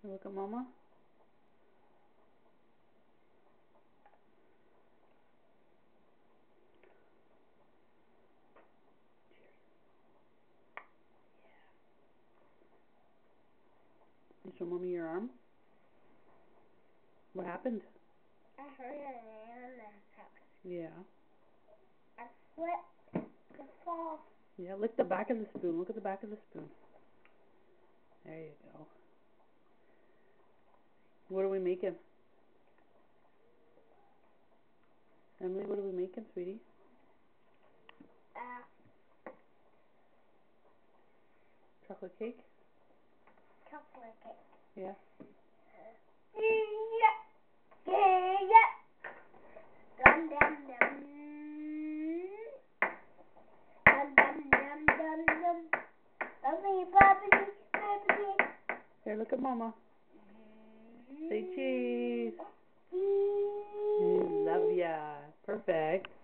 Look at Mama. You show Mommy your arm? What happened? I heard a man in the house. Yeah. I slipped to fall. Yeah, lick the back of the spoon. Look at the back of the spoon. There you go. What are we making? Emily, what are we making, sweetie? Chocolate cake? Chocolate cake. Yeah. Dum dum dum. Dum dum dum dum dum. Bubbly bubbly bubbly. Here, look at Mama. Say cheese. Cheese. Love ya. Perfect.